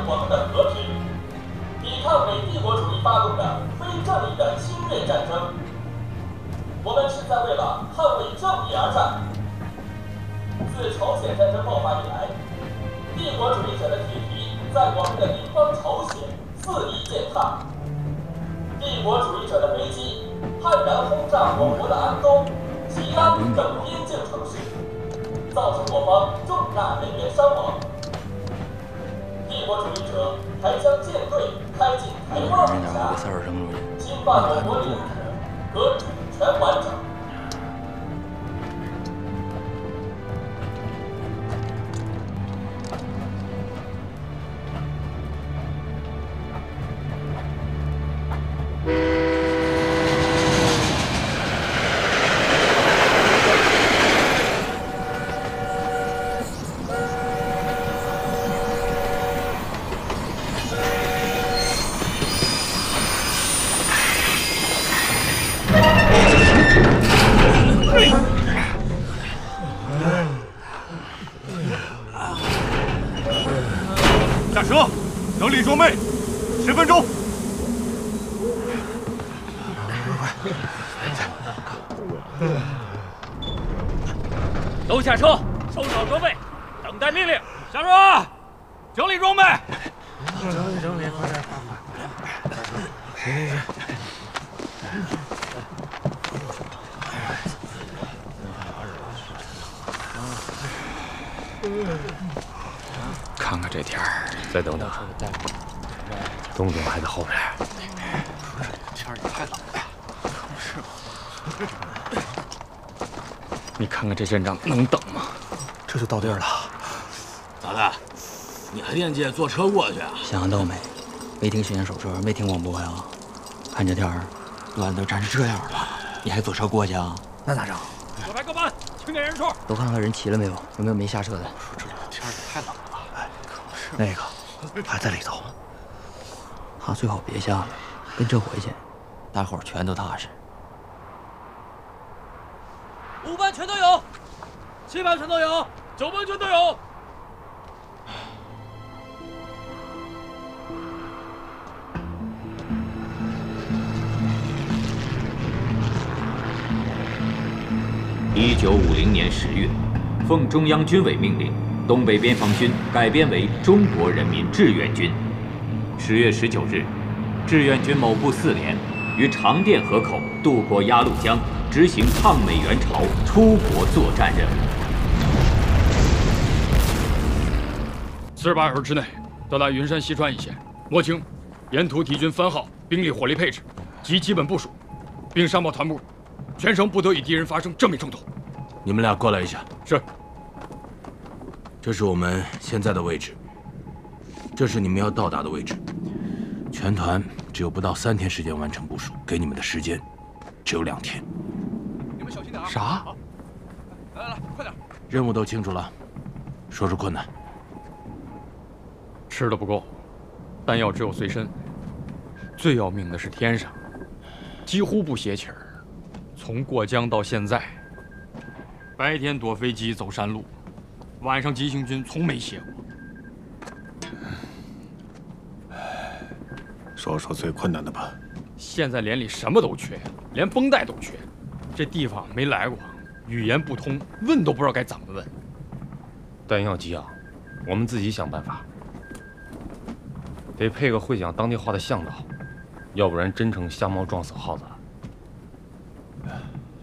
我们的和平，抵抗美帝国主义发动的非正义的侵略战争。我们是在为了捍卫正义而战。自朝鲜战争爆发以来，帝国主义者的铁蹄在我们的邻邦朝鲜肆意践踏，帝国主义者的飞机悍然轰炸我国的安东、吉安等边境城市，造成我方重大人员伤亡。帝国主义者还将舰队开进台湾海峡，侵犯我国领土和主权完整。 下车，整理装备，10分钟。 都下车，收好装备，等待命令。下车，整理装备。 整理，快点，行。 看看这天儿，再等等，东东还在后面。 天儿也太冷了，是吗？ 你看看这阵仗能等吗？ 这就到地儿了。 咋的？你还惦记坐车过去啊？ 想到没？没听巡演手册，没听广播呀？看这天儿，乱都战成这样了，你还坐车过去啊？ 那咋整？ 各排各班，清点人数。 都看看人齐了没有？有没有没下车的？ 说这天儿也太冷了。哎，可不是。 那个还在里头。他最好别下了，跟这回去，大伙儿全都踏实。 5班全都有，7班全都有，9班全都有。 1950年10月，奉中央军委命令，东北边防军改编为中国人民志愿军。10月19日，志愿军某部4连于长甸河口渡过鸭绿江。 执行抗美援朝出国作战任务。 48小时之内到达云山西川一线，摸清沿途敌军番号、兵力、火力配置及基本部署，并上报团部，全省不得与敌人发生正面冲突。 你们俩过来一下。 是。 这是我们现在的位置，这是你们要到达的位置。全团只有不到3天时间完成部署，给你们的时间只有2天。 啥？ 来，快点！ 任务都清楚了，说说困难。 吃的不够，弹药只有随身。最要命的是天上，几乎不歇气儿。从过江到现在，白天躲飞机走山路，晚上急行军从没歇过。 说说最困难的吧。 现在连里什么都缺，连绷带都缺。 这地方没来过，语言不通，问都不知道该怎么问。 弹药给养，我们自己想办法。得配个会讲当地话的向导，要不然真成瞎猫撞死耗子了。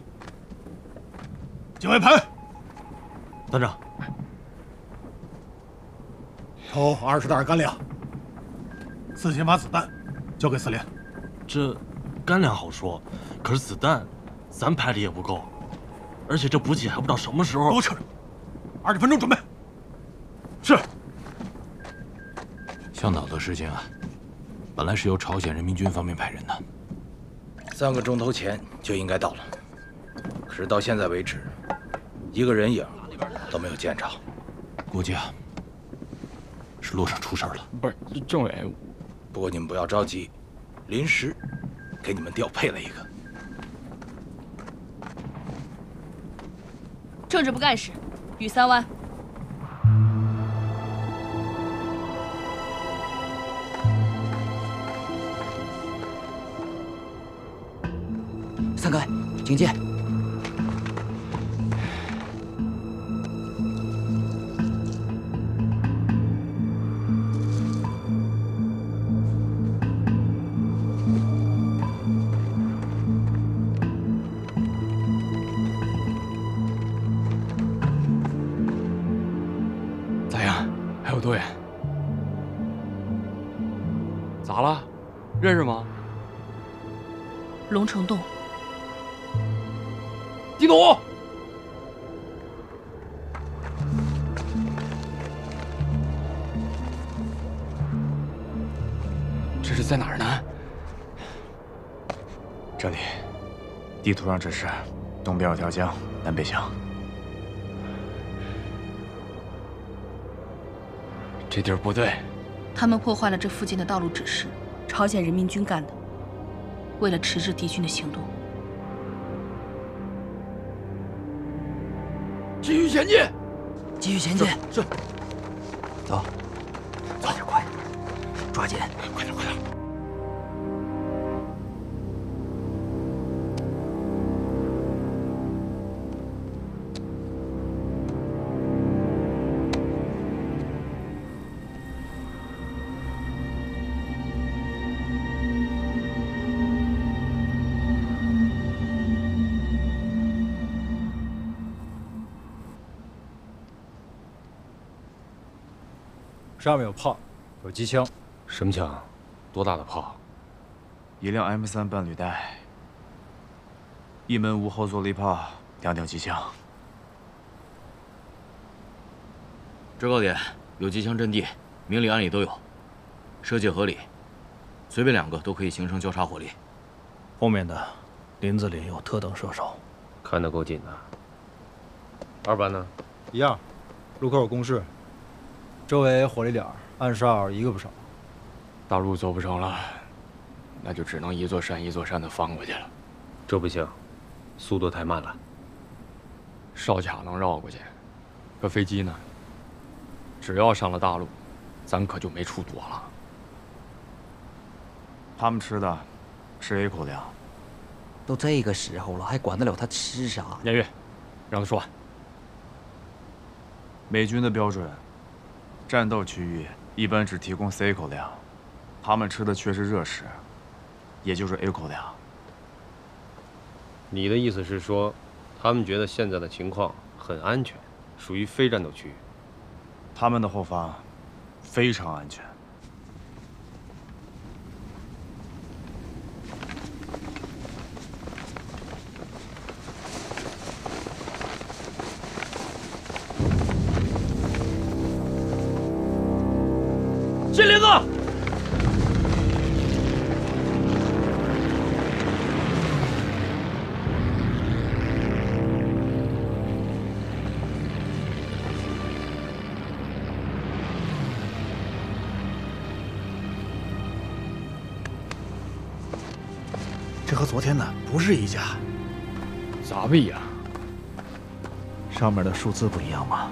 警卫排， 团长， 抽20袋干粮，4千发子弹，交给4连。 这干粮好说，可是子弹。 咱排的也不够，而且这补给还不知道什么时候。 都撤，20分钟准备。 是。 向导的事情啊，本来是由朝鲜人民军方面派人的，3个钟头前就应该到了，可是到现在为止，一个人影都没有见着，估计啊，是路上出事了。 不是，政委。 不过你们不要着急，临时给你们调配了一个。 政治部干事，羽3湾。 散开，警戒。 咋样？还有多远？咋了？认识吗？ 龙城洞。 地图。这是在哪儿呢？ 这里，地图上指示，东边有条江，南北向。 这地儿不对。 他们破坏了这附近的道路指示，朝鲜人民军干的。为了迟滞敌军的行动， 继续前进， 继续前进。 是。 走，走点快，抓紧， 快点，快点。 上面有炮，有机枪。 什么枪？多大的炮？ 一辆 M3半履带，一门无后坐力炮，2挺机枪。 制高点有机枪阵地，明里暗里都有，设计合理，随便2个都可以形成交叉火力。 后面的林子里有特等射手， 看得够紧的。2班呢？ 一样，路口有工事。周围火力点，暗哨一个不少。 大路走不成了，那就只能一座山一座山的翻过去了。 这不行，速度太慢了。 哨卡能绕过去，可飞机呢？只要上了大路，咱可就没处躲了。 他们吃的是 A 口粮。 都这个时候了，还管得了他吃啥？ 燕月，让他说完。 美军的标准。战斗区域一般只提供 C 口粮，他们吃的却是热食，也就是 A 口粮。 你的意思是说，他们觉得现在的情况很安全，属于非战斗区域？ 他们的后方非常安全。 金林子， 这和昨天的不是一家。 咋不一样？ 上面的数字不一样吗？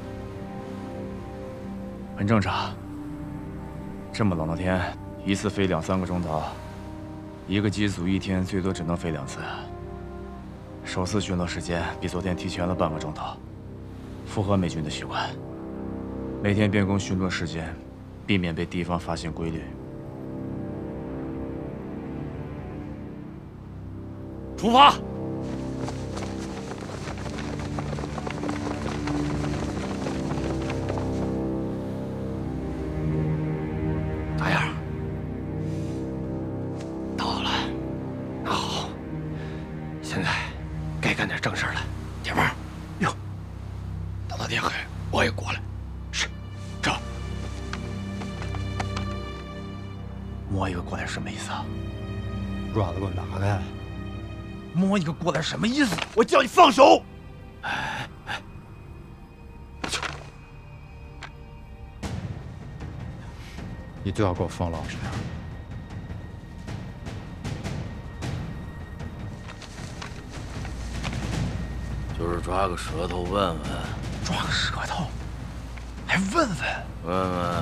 很正常。这么冷的天，一次飞2、3个钟头，一个机组1天最多只能飞2次。首次巡逻时间比昨天提前了半个钟头，符合美军的习惯。每天变更巡逻时间，避免被敌方发现规律。 出发！ 咋样？到了。那好，现在该干点正事了。铁棒，哟，等到天黑我也过来。是，这。 摸一个过来什么意思啊？ 爪子给我拿开！ 摸一个过来什么意思？我叫你放手！ 你最好给我放老实点。 就是抓个舌头问问。 抓个舌头？还问问？ 问问。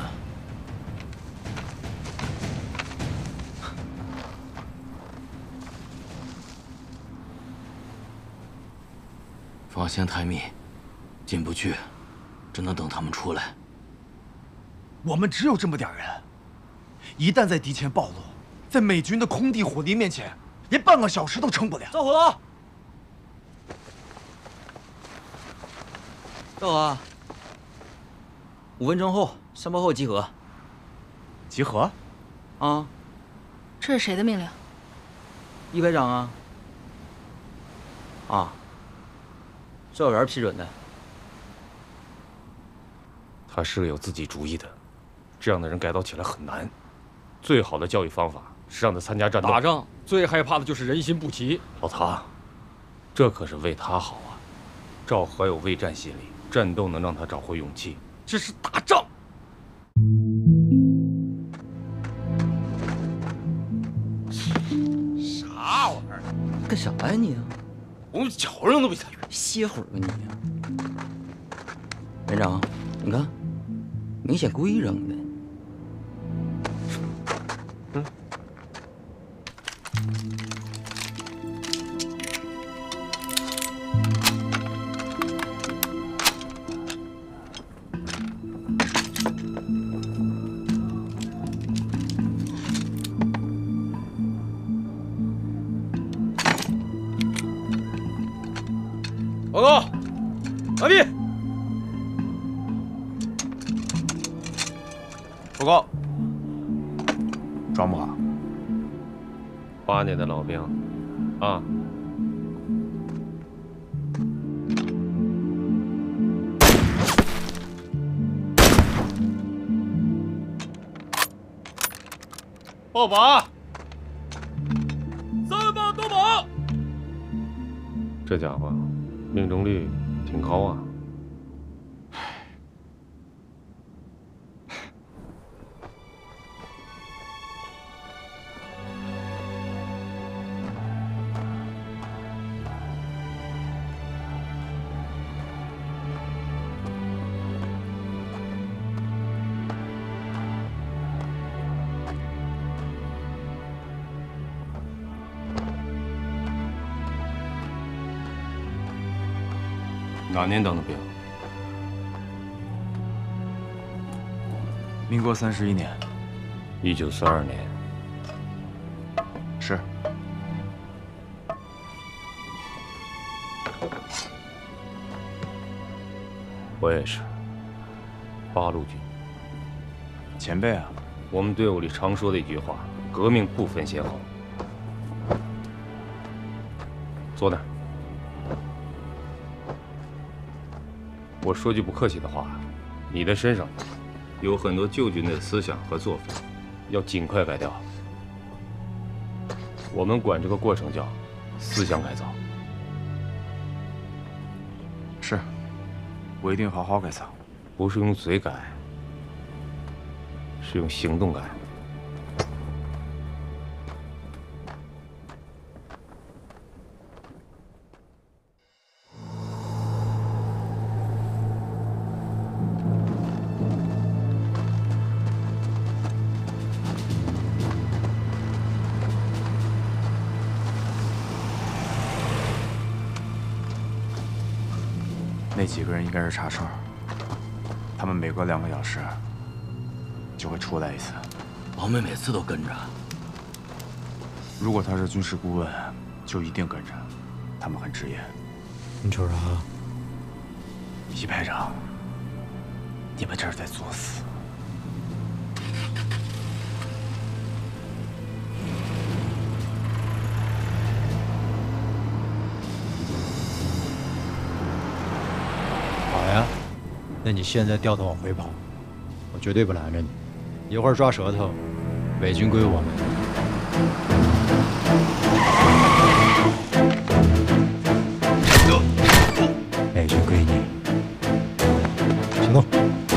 防线太密，进不去，只能等他们出来。 我们只有这么点人，一旦在敌前暴露，在美军的空地火力面前，连半个小时都撑不了。 赵和，赵和，5分钟后3包后集合。 集合？ 啊， 这是谁的命令？ 一排长啊。啊，赵元批准的。 他是个有自己主意的，这样的人改造起来很难。最好的教育方法是让他参加战斗。 打仗最害怕的就是人心不齐。 老唐，这可是为他好啊。赵和有畏战心理，战斗能让他找回勇气。 这是打仗。 啥玩意儿？ 干啥呀你？ 我们脚上都没踩。 歇会儿吧你。连长，你看，明显故意扔的。 报告，完毕。报告， 装不好。8年的老兵，啊。 报靶 ，3发多靶。 这家伙命中率挺高啊。哪年当的兵？ 民国31年。 1942年。 是。 我也是。8路军。 前辈啊， 我们队伍里常说的一句话：革命不分先后。坐那儿。我说句不客气的话，你的身上有很多旧军的思想和作风，要尽快改掉。我们管这个过程叫思想改造。 是，我一定好好改造。 不是用嘴改，是用行动改。 那几个人应该是查哨，他们每隔2个小时就会出来一次。 王梅每次都跟着。 如果他是军事顾问，就一定跟着。他们很职业。 你瞅啥？ 一排长，你们这是在作死。 那你现在掉头往回跑，我绝对不拦着你。一会儿抓舌头，伪军归我们。美军归你。行动！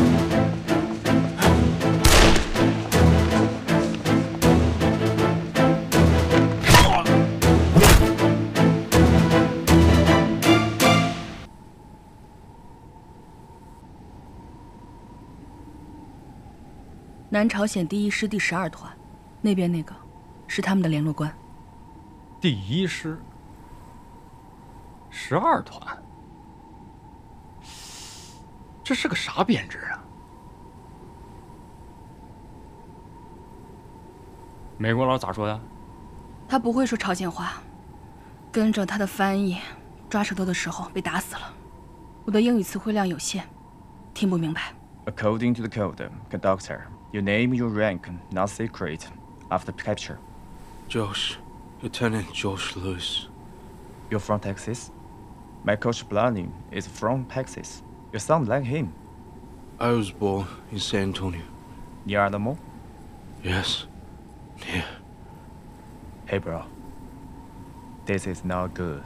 南朝鲜第1师第12团，那边那个是他们的联络官。 第1师，12团， 这是个啥编制啊？美国佬咋说的？ 他不会说朝鲜话，跟着他的翻译抓舌头的时候被打死了。我的英语词汇量有限，听不明白。 According to the code, conductor, you name your rank, not secret, after capture. Josh, Lieutenant Josh Lewis. You're from Texas? My coach Blaney is from Texas. You sound like him. I was born in San Antonio. Near the mall? Yes. Yeah. Hey, bro. This is not good.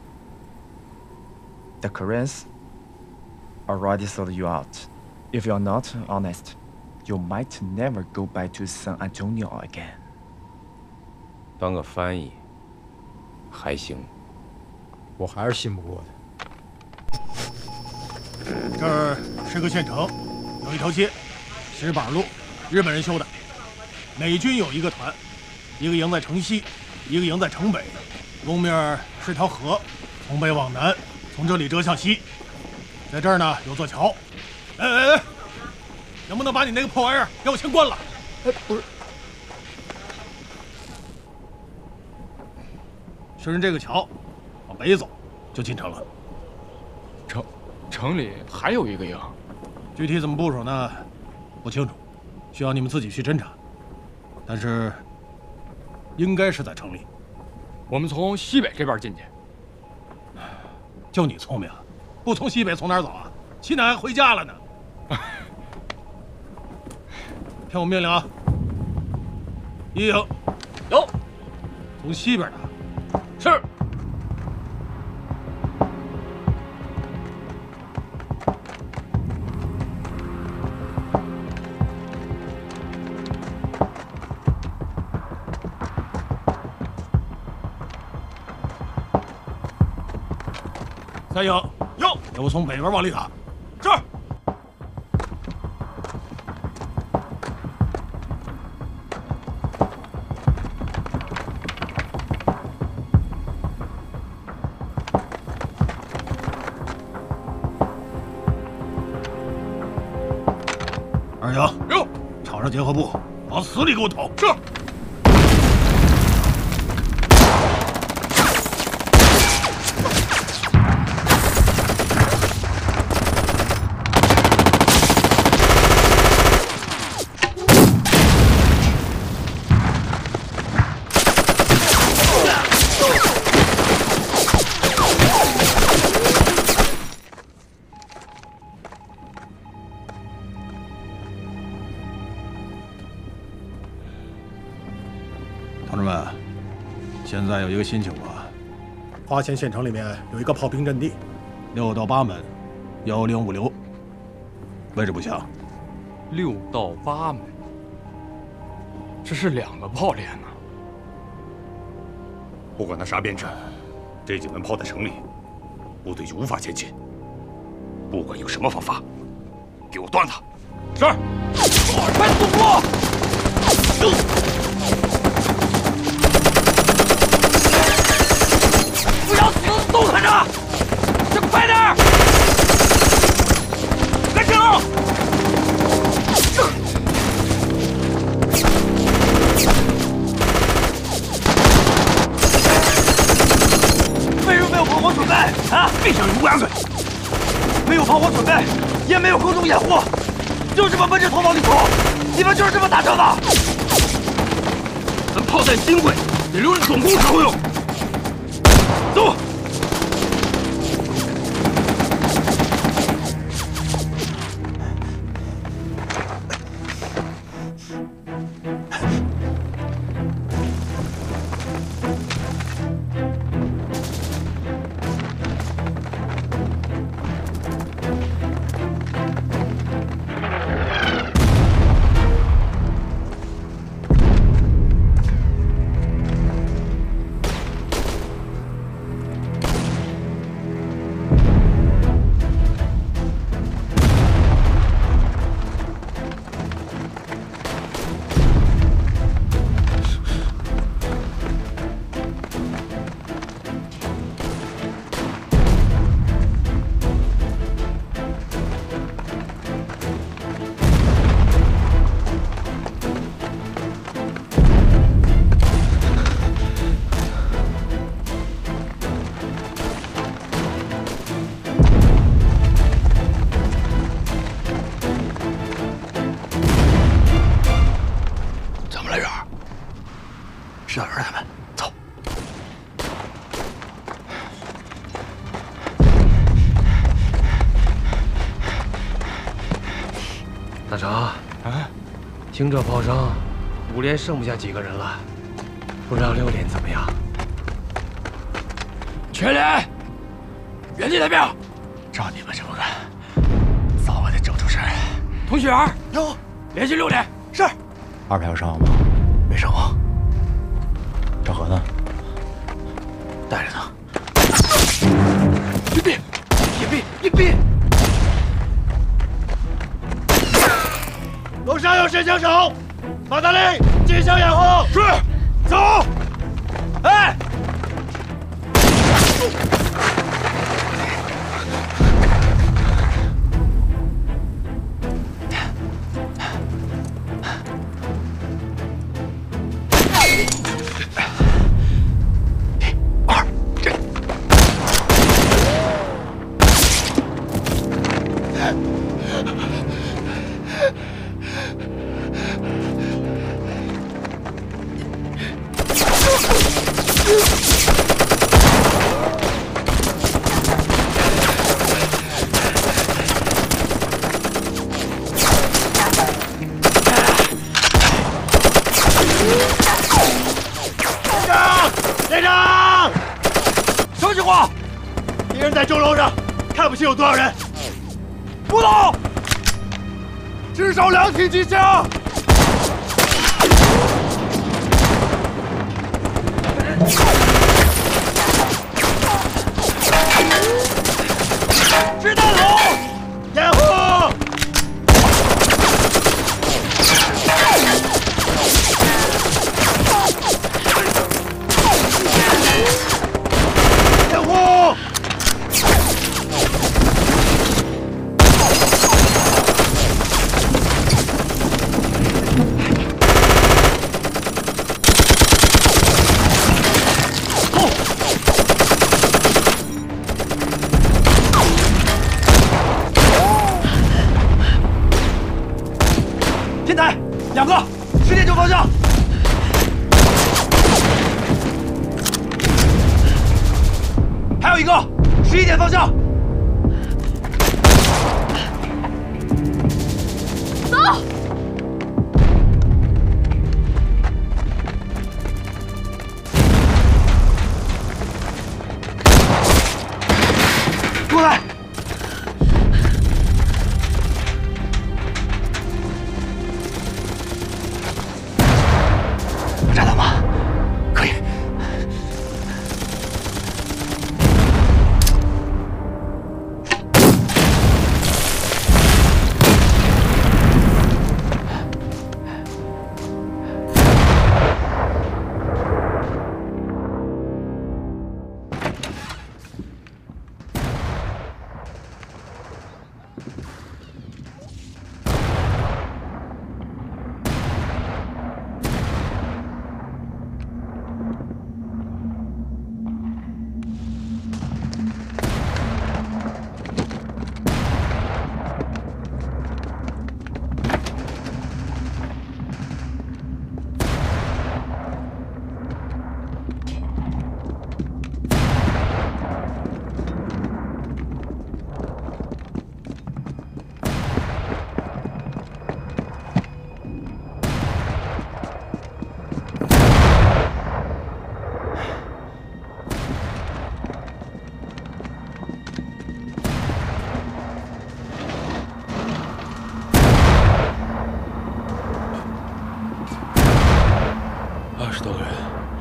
The Koreans already sold you out. If you're not honest, you might never go back to San Antonio again. 当个翻译还行， 我还是信不过他。 这儿是个县城，有一条街，石板路，日本人修的。美军有一个团，一个营在城西，一个营在城北，东面是条河，从北往南，从这里折向西。在这儿呢有座桥。哎，能不能把你那个破玩意儿给我先关了？哎，不是，顺着这个桥往北走，就进城了。 城里还有一个营， 具体怎么部署呢？不清楚，需要你们自己去侦查。但是，应该是在城里。 我们从西北这边进去。 就你聪明，不从西北从哪儿走啊？西南还回家了呢。听我命令啊！一营有， 从西边打。 是。 三营有，给我从北边往里打。 是。 二营有，朝上结合部，往死里给我捅。 是。 同志们，现在有一个新情况，花县县城里面有一个炮兵阵地，6到8门，1056，位置不详。 6到8门，这是2个炮连呢。 不管他啥编制，这几门炮在城里，部队就无法前进。不管用什么方法，给我断他！ 是。快速攻！不要死动弹着，这快点儿！来停！为什么没有炮火准备啊？闭上你乌鸦嘴！没有炮火准备，也没有空中掩护，就这么闷着头往里冲，你们就是这么打仗的？ 咱炮弹金贵，得留着总攻时候用。走。 大成，啊，听这炮声，5连剩不下几个人了，不知道6连怎么样？ 全连，原地待命。照你们这么干，早晚得整出事儿。童雪儿，有，联系6连。是。 2排有伤亡吗？ 没伤亡。 赵和呢？ 带着呢。隐蔽，隐蔽，隐蔽。 楼上有神枪手，马大力进行掩护。 是，走。 哎。 连长，什么情况？敌人在钟楼上，看不清有多少人。不动，至少2挺机枪。掷弹筒，掩护。掩护！天台2个，10点9方向。还有一个，11点方向。 走。 过来。 炸弹吗？可以。 20多个人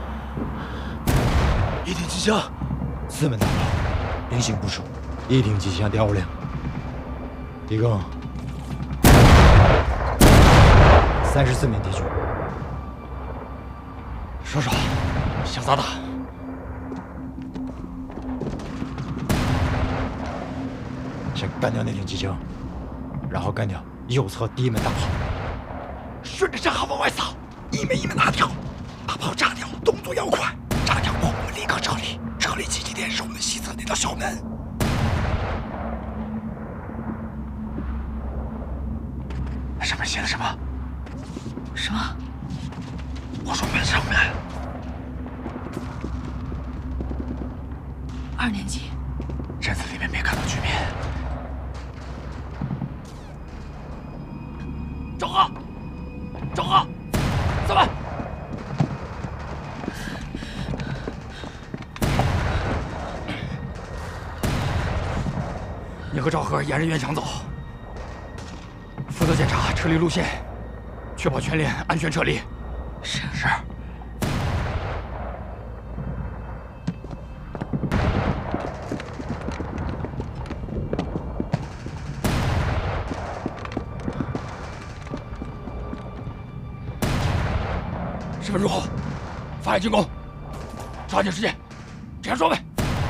，1挺机枪 ，4门大炮，菱形部署，1挺机枪第2令，一共34名敌军。 说说，想咋打？ 先干掉那挺机枪，然后干掉右侧第1门大炮，顺着战壕往外扫，一门一门拿掉。把炮炸掉，动作要快。炸掉后，我们立刻撤离。撤离集结点是我们西侧那道小门。上面写的什么？ 什么？ 我说门上面。 2年级。 镇子里面没看到居民。 赵贺，赵贺，怎么？你和赵贺沿着原墙走，负责检查撤离路线，确保全连安全撤离。是。10分钟后发起进攻，抓紧时间，这样装备。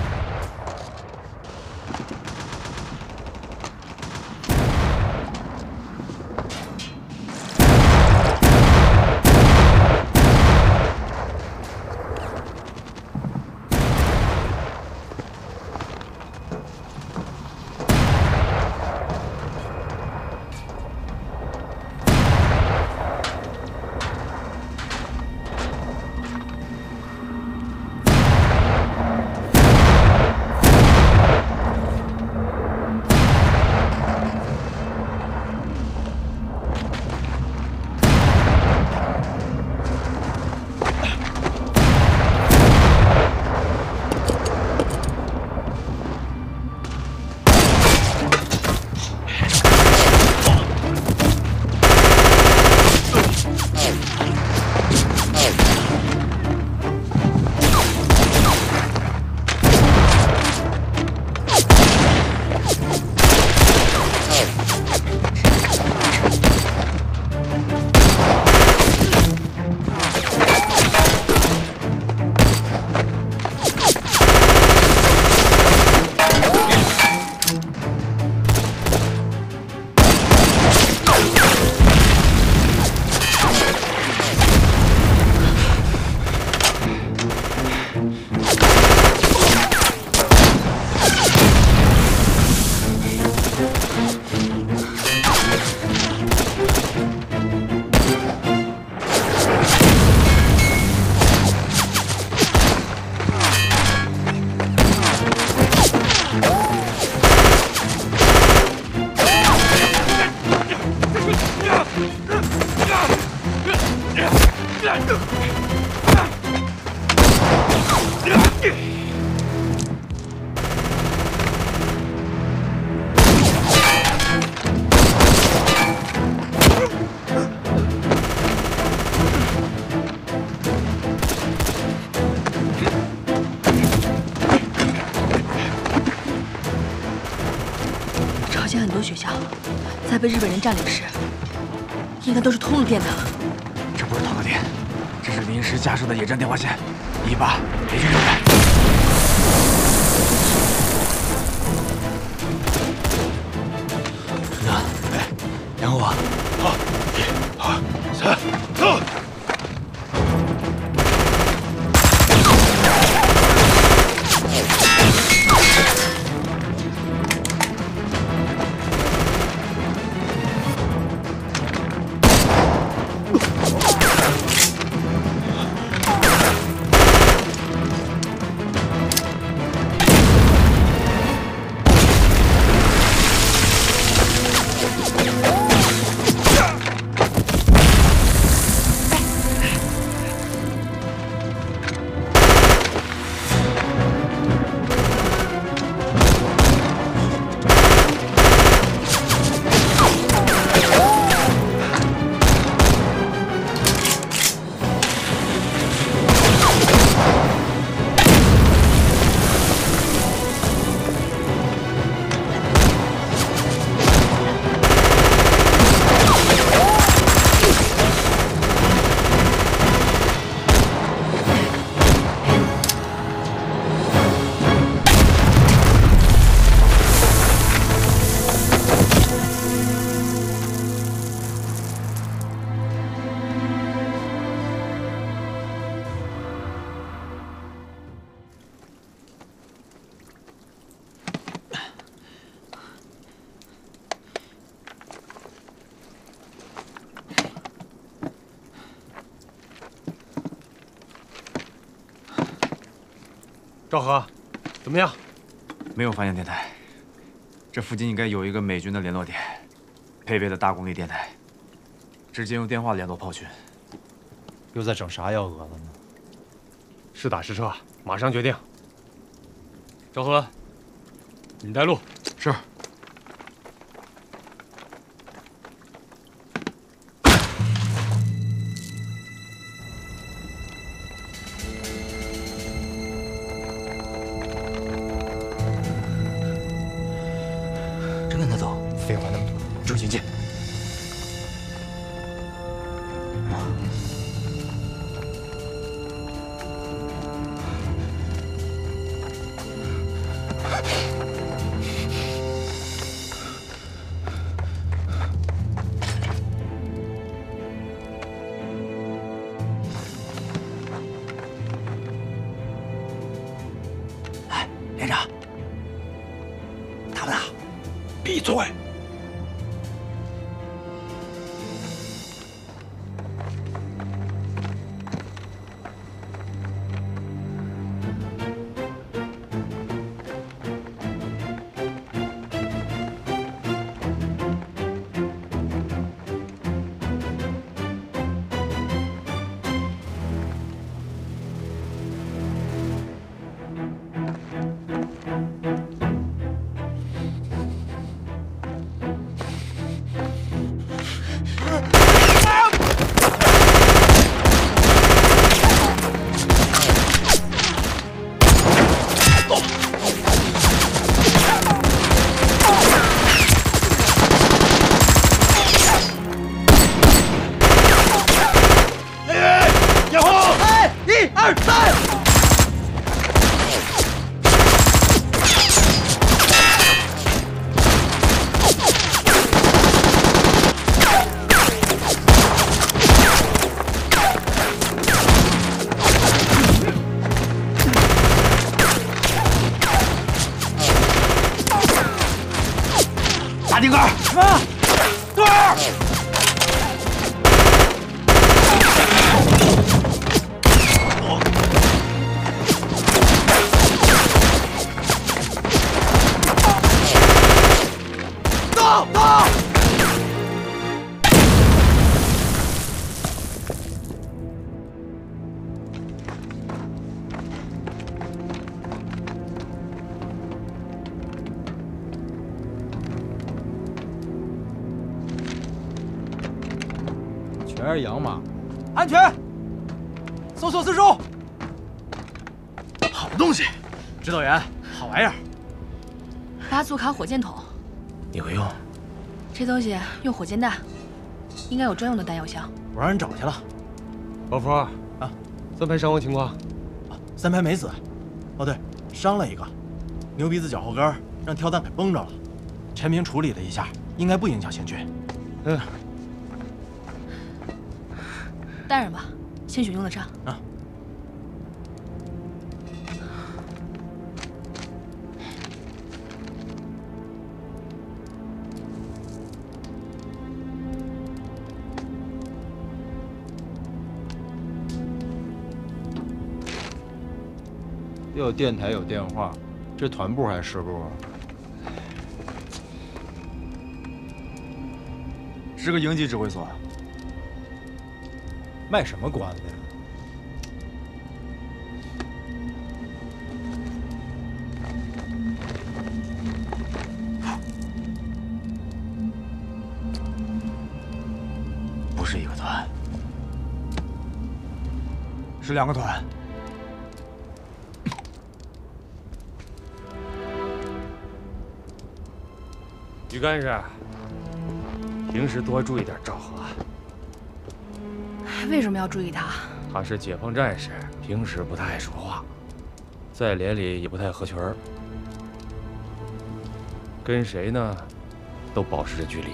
朝鲜很多学校在被日本人占领时，应该都是通了电的。 这不是通了电，这是临时架设的野战电话线，188美军正在。 团长，哎，两个我。 好，1、2、3，走！ 赵和，怎么样？没有发现电台，这附近应该有一个美军的联络点，配备的大功率电台。 直接用电话联络炮群。 又在整啥幺蛾子呢？ 是打是撤，马上决定。 赵和，你带路。 是。 真跟他走？ 废话那么多， 正行进。 连长，打不打？闭嘴！ 大丁哥，啊，队儿，走走。 全是洋马， 安全！搜索四周。 好东西，指导员，好玩意儿。 巴祖卡火箭筒， 你会用？ 这东西用火箭弹，应该有专用的弹药箱。 我让人找去了。 老夫啊，三排伤亡情况？ 三排没死。哦对，伤了一个，牛鼻子脚后跟让跳弹给崩着了。陈平处理了一下，应该不影响行军。 嗯。 带上吧，兴许用得上。 啊。 有电台有电话，这团部还是部？ 是个营级指挥所。 卖什么关子呀？ 不是一个团，是两个团。 于干事，平时多注意点赵和。 为什么要注意他？ 他是解放战士，平时不太爱说话，在连里也不太合群儿，跟谁呢，都保持着距离。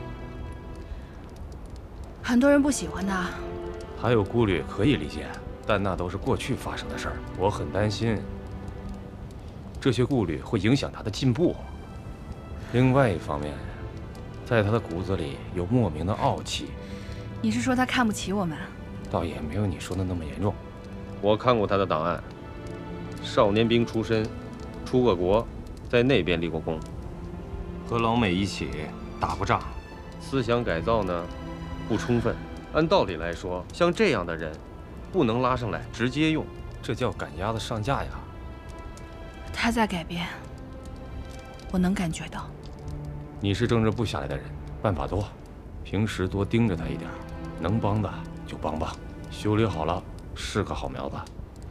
很多人不喜欢他， 他有顾虑可以理解，但那都是过去发生的事儿。我很担心，这些顾虑会影响他的进步。另外一方面，在他的骨子里有莫名的傲气。 你是说他看不起我们？ 倒也没有你说的那么严重。我看过他的档案，少年兵出身，出过国，在那边立过功，和老美一起打过仗。思想改造呢， 不充分。按道理来说，像这样的人，不能拉上来直接用，这叫赶鸭子上架呀。 他在改变，我能感觉到。 你是政治部下来的人，办法多，平时多盯着他一点，能帮的就帮帮，修理好了是个好苗子。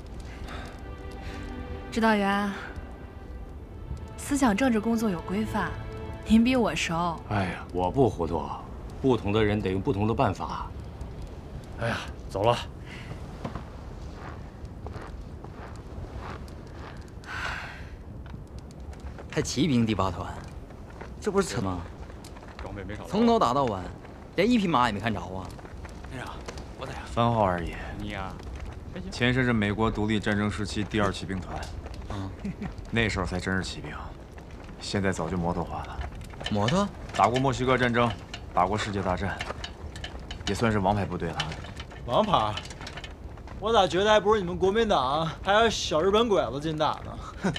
指导员，思想政治工作有规范，您比我熟。 哎呀，我不糊涂，不同的人得用不同的办法。 哎呀，走了。 还骑兵第8团，这不是扯吗？ 装备没少。 从头打到尾，连一匹马也没看着啊！ 队长，我在番号而已。 你呀， 前身是美国独立战争时期第2骑兵团，那时候才真是骑兵，现在早就摩托化了。 摩托？ 打过墨西哥战争，打过世界大战，也算是王牌部队了。 王牌？我咋觉得还不是你们国民党，还有小日本鬼子劲打呢？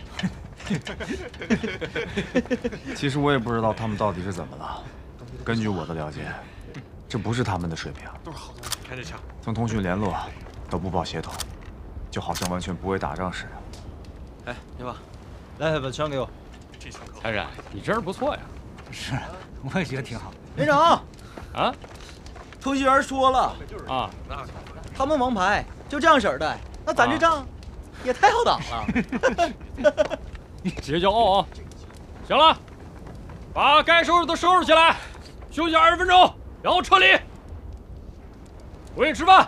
其实我也不知道他们到底是怎么了。根据我的了解，这不是他们的水平。 都是好东西，看这枪。 从通讯联络都不报协同，就好像完全不会打仗似的。 哎，你把，来，把枪给我。 这枪可。 财神，你这人不错呀。 是，我也觉得挺好。 连长， 啊， 通讯员说了啊， 他们王牌就这样式儿的，那咱这仗也太好打了。 别骄傲啊！行了，把该收拾的收拾起来，休息20分钟，然后撤离。回去吃饭。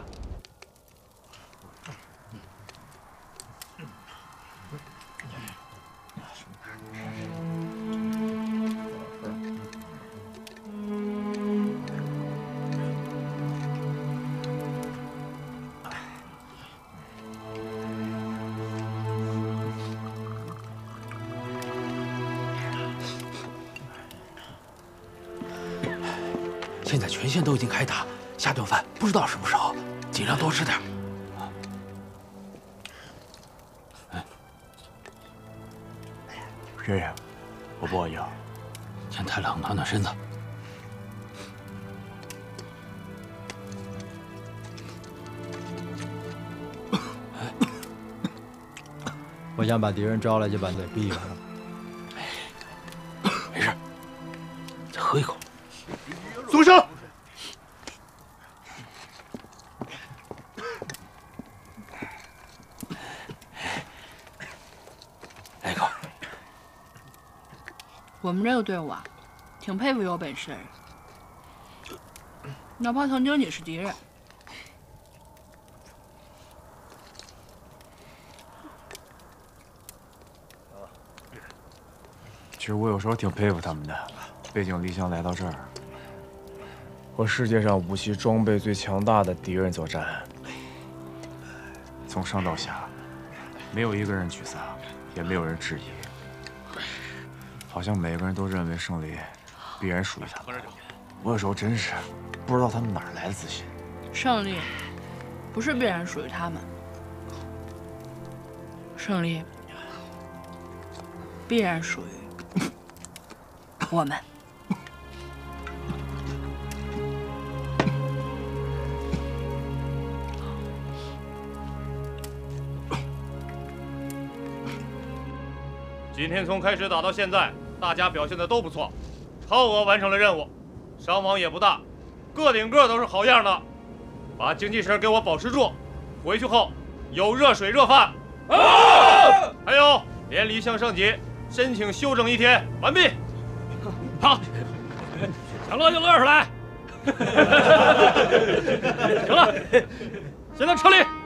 现在全线都已经开打，下顿饭不知道是不是好，尽量多吃点。 爷爷，我不饿呀。 天太冷，暖暖身子。 我想把敌人招来，就把嘴闭上了。 没事，再喝一口。 松手！ 来一口。 我们这个队伍啊，挺佩服有本事的人，哪怕曾经你是敌人。 其实我有时候挺佩服他们的，背井离乡来到这儿，和世界上武器装备最强大的敌人作战，从上到下，没有一个人沮丧，也没有人质疑，好像每个人都认为胜利必然属于他们。我有时候真是不知道他们哪儿来的自信。 胜利不是必然属于他们，胜利必然属于我们。 今天从开始打到现在，大家表现的都不错，超额完成了任务，伤亡也不大，个顶个都是好样的。把精气神给我保持住，回去后有热水热饭。还有连离项上级申请休整1天，完毕。 好，想乐就乐出来。行了，现在撤离。